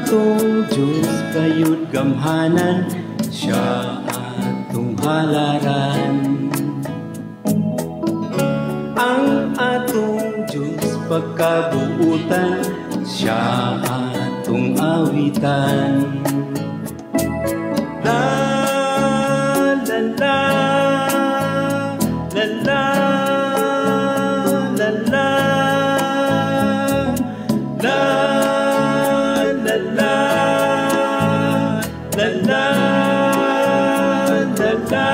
atong Diyos kayod gamhanan, siya atong halaran. Ang atong Diyos pagkabuutan, siya atong awitan. La la la la la la la la la la la la la la.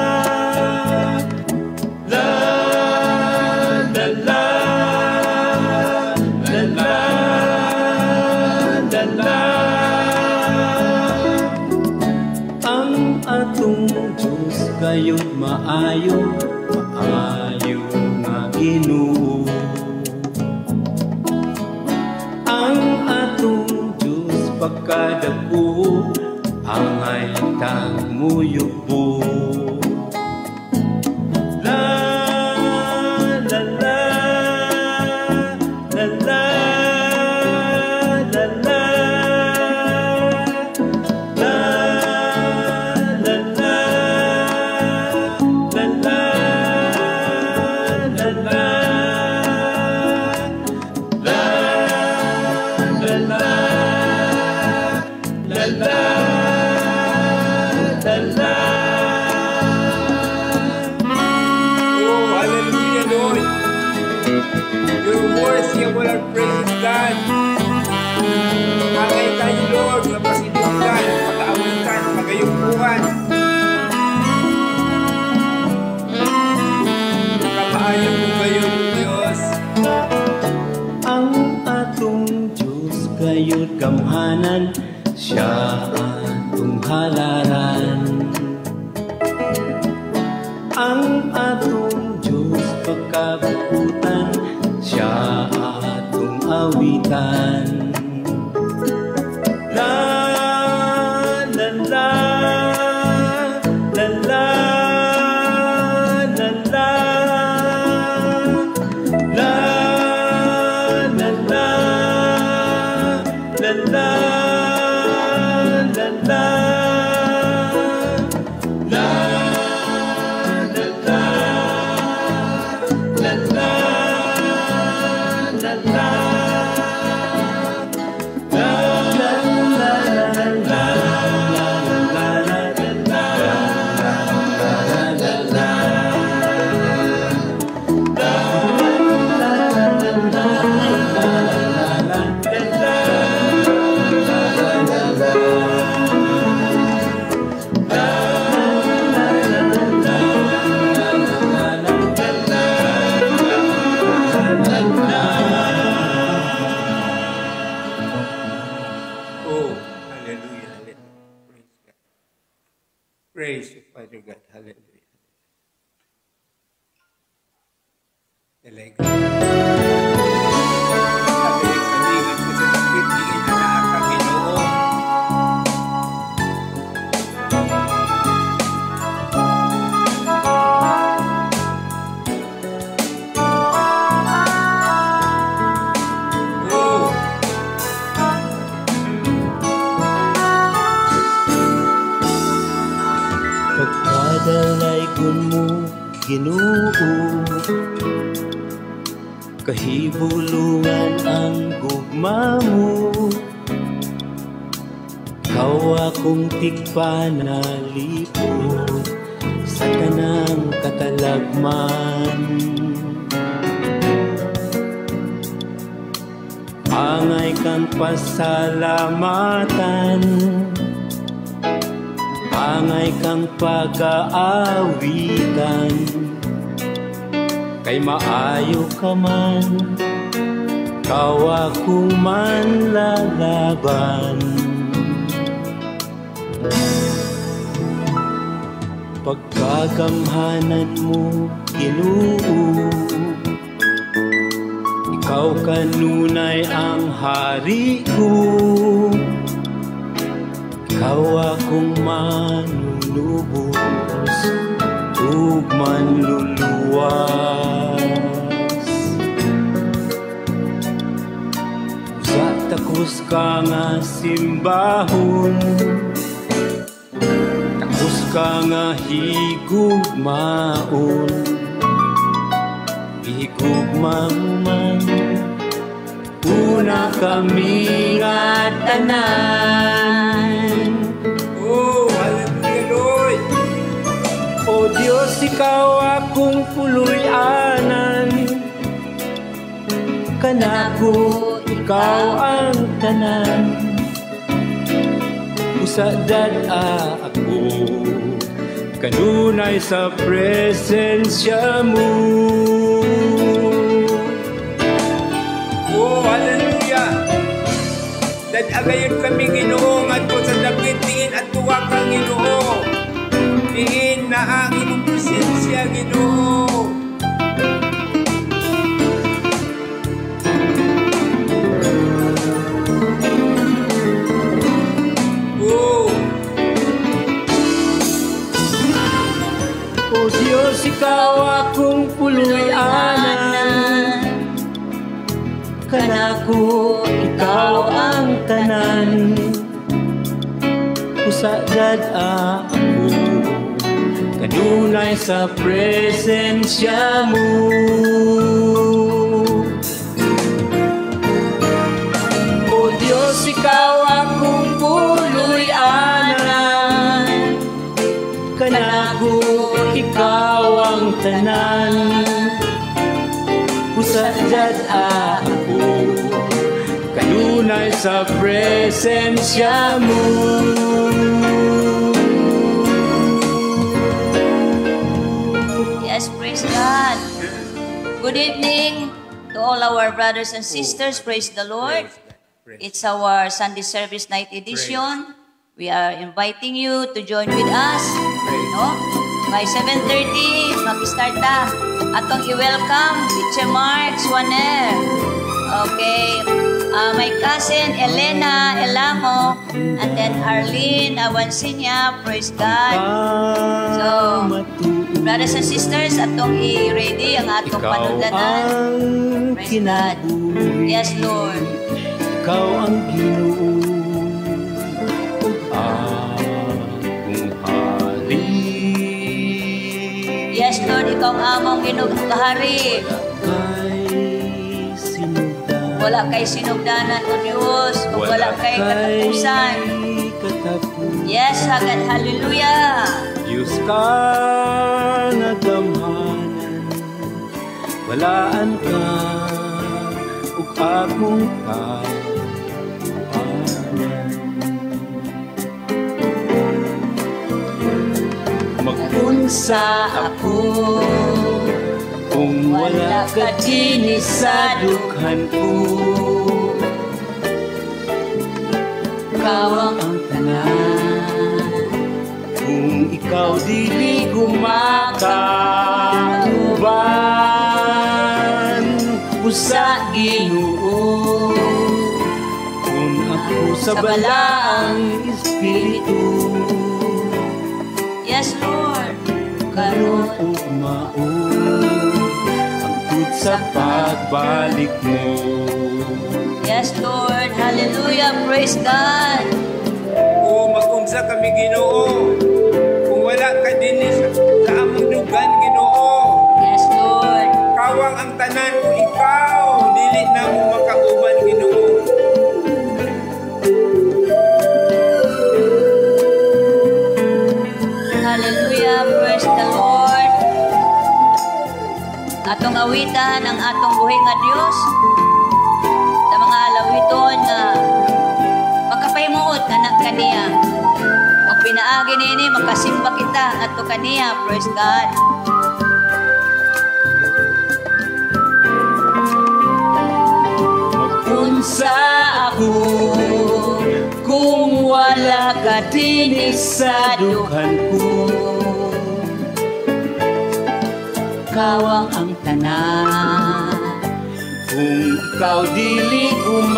Kayod maayo, maayo nga Ginoo. Ang atong Diyos pagkadako, angay tagmuyubo. La la la la la la la. You're worthy of all our praise, God. Magay tayo, Lord, na pasindihan, pag-aawitan, magayupuhan. Kapaayon mo ngayon, Diyos. Ang atong Diyos kayod gamhanan, siya atong halaran. Ang atong Diyos pagkabuutan, siya atong awitan. La la la la la la la la la la la la la. Praise you, Father God. Hallelujah. Nagaligan ko sa kapit, hindi na nakakaginoon. Pagkadalaygon mo, Ginoo, kahibulungan ang gugma mo. Ikaw akong tigpanalipod sa kanang katalagman. Angay kang pasalamatan, angay kang pag-aawitan, kay maayo ka man, kawa kong manlalaban. Pagkagamhanan mo, Ginoo, ikaw kanunay ang hari ko. Ikaw akong manunubos ug manluluwas. Usat ako Takos ka nga simbahon, takos ka nga higugmaon, higugmang man una kami nga tanan. Oh, hallelujah, Lord. O Diyos, ikaw akong puloy-anan, kanako ikaw ang tanan. Usadad ako kanunay sa presensya mo. Oh, hallelujah. Dadagayon kami, Ginoo, ngadto sa dapit tingin at tuwa kang Ginoo. Tingin na ang imong presensya, Ginoo. Oh. O Diyos, ikaw akong puloy-anan, kanako ikaw ang tanan. Usadad ako kanunay sa presensya mo. O Diyos, ikaw akong puloy-anan, kanako ikaw ang tanan. Usadad ako kanunay sa presensya mo. Yes, praise God. Good evening to all our brothers and sisters. Praise the Lord. It's our Sunday service night edition. We are inviting you to join with us. No? By 7:30, mag-start na. Atong i-welcome Teacher Mark Swaner. Okay. My cousin Elena Elamo, and then Arlene Awansinya. Praise God. So, brothers and sisters, atong i-ready ang atong panudlanan. Praise God. Yes, Lord. Ikaw ang Ginoo, akong hari. Yes, Lord, ikaw ang among Ginoo kahari. Wala kay sinugdanan o Diyos, o wala kay katapusan. Yes, agad, hallelujah. Diyos ka nga gamhanan, walaan ka ug akong kakuanan. Mag-unsa ako kung wala ka din sa dukhan ko. Ikaw ang tanan, kung ikaw dili gumakauban. Usa Ginoo, kung ako sa balaang espiritu. Yes, Lord. Karon ug maon sa pagbalik mo. Yes, Lord. Hallelujah. Praise God. Oh, mag-unsa kami, Ginoo. Kung wala ka din sa among dugan, Ginoo. Yes, Lord. Kawang ang tanan kung ikaw dili na mo makauban, Ginoo. Hallelujah. Praise the Lord. Atong awitan ang atong buhay nga Dios sa mga alawiton nga makapahimuot anak kaniya. O pinaagi nini makasimba kita ngadto kaniya. Praise God. Mag-unsa ako kung wala ka din sa dukhan ko. Kawang ang tanan, kung ikaw dili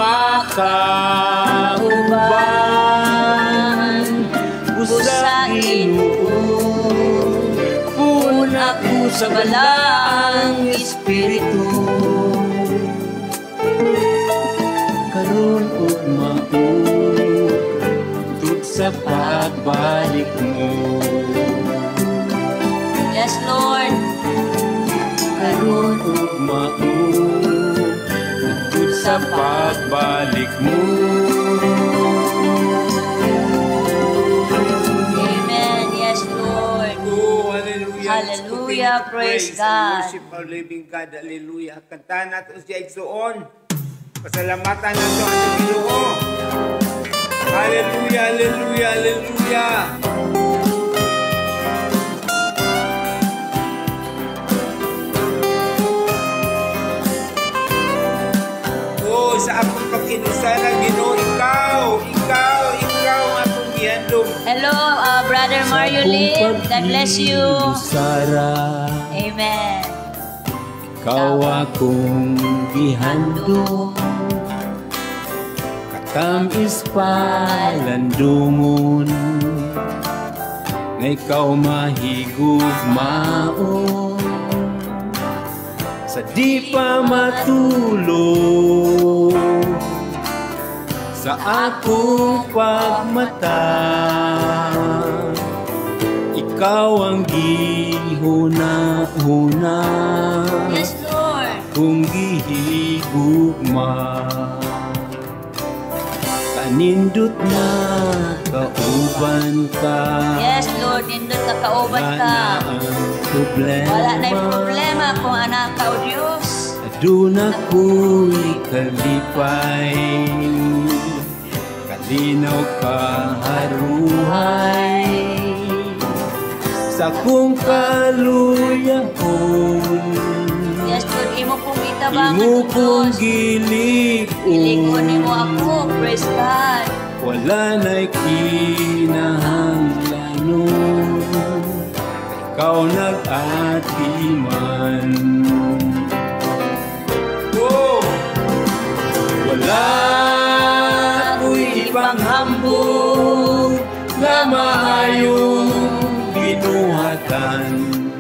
gumakauban. Usa Ginoo, pun ako sa balaang espiritu. Karon ug pagbalik mo. Yes, Lord. Karon ugmaon sa pagbalik mo. Amen. Yes, Lord. Oh, hallelujah. Hallelujah. Praise God. And worship our living God. Hallelujah. Kantahan nato siya igsuon. Pasalamatan nato ang Ginoo. Hallelujah, hallelujah, hallelujah. Oh, sa akong pag-inusara, Ginoo, ikaw ang akong gihandom. Hello, Brother Mario Lim. God bless you. Sara, Amen. ikaw akong gihandom. Katamis palandungon, nga ikaw mahigugmaon. Sa di pa matulog, sa akong pagmata, ikaw ang gihuna-huna. Yes, Lord. Kung gihigugma, kanindot na kauban ka. Yes, Lord. Nindot na kauban ka. Wala na yung problema kung anak ka o Diyos. Aduna ko'y kalipay, kalinaw kaharuhay, sa kong kaluyahon. Yes, Lord. Imo pong itabangan Imo o kong Diyos. gilig-on, Ilingon mo ako. Praise God. wala na'y kinahanglanon, ikaw nag-atiman. Oh, Wala ko'y ipanghambog na maayong binuhatan,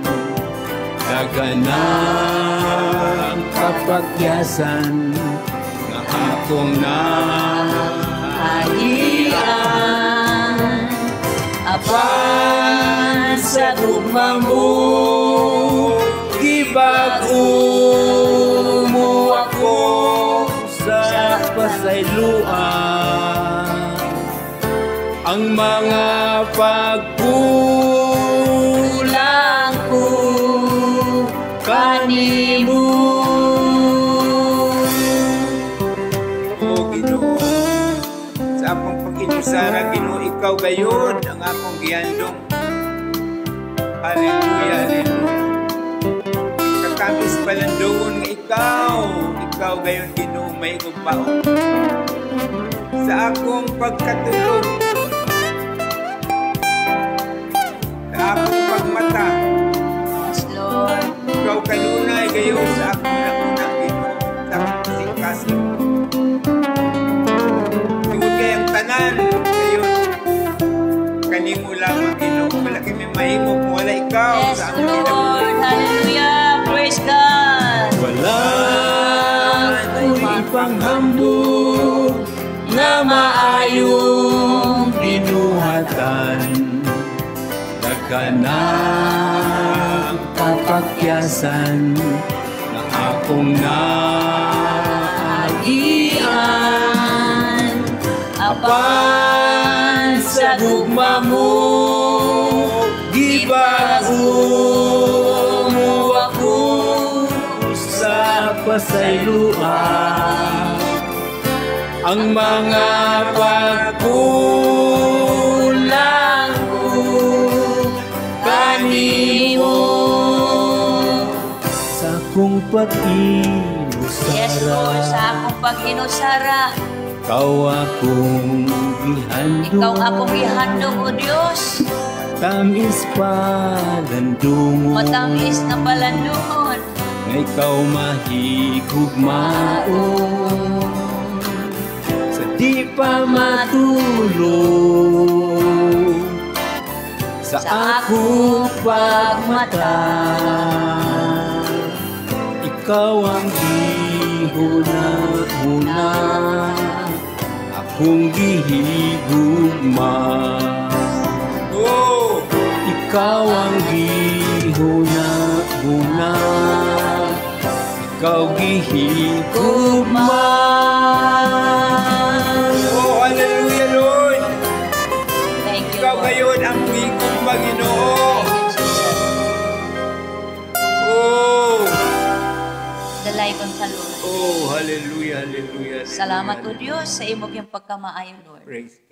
daganang kapagyasan na akong Ahian. apan sa gugma mo, gibago mo ako sa pasayloan. Ang mga pagkulang ko kanimo. oh, Ginoo. Sa akong pag-inusara, Ginoo, ikaw gayon ang akong gihandom. Hallelujah, hallelujah. Katamis palandungon nga ikaw gayon, Ginoo, may igugpaon. Sa akong pagkatulog, sa akong pagmata, Yes, Lord. ikaw kanunay gayon sa akong nakunang, Ginoo, sa akong kasing-kasing. Tungod kayang tanan, gayon, kanimo lamang, Ginoo. Wala kami mahimo kung wala ikaw Yes, sa akong Lord. kinabuhi. Hallelujah. Praise God. Wala ko'y ipanghambog na maayong binuhatan, daganang kapagyasan na akong naagian. Apan sa gugma mo, gibago mo ako sa pasayloan. Ang mga pagkulang ko kanimo sa kong pag-inusara. Yes, Lord. Sa akong pag-inusara, Ikaw akong gihandom, ikaw akong ihandog, O Diyos. tamis palandungon, Matamis na palandungon. nga ikaw mahigugmaon. Sa di pa matulog, sa akong pagmata, ikaw ang gihuna-huna, akong gihigugma. Oh, Ikaw ang gihuna-huna, ikaw gihigugman. oh, hallelujah, Lord. Thank you, Ikaw Lord. ngayon ang higong Panginoon. Thank you, Jesus. Oh, Dalaygon ka, Lord. oh, hallelujah, hallelujah. Salamat o hallelujah. Diyos sa imong yung pagkamaayo, Lord. Praise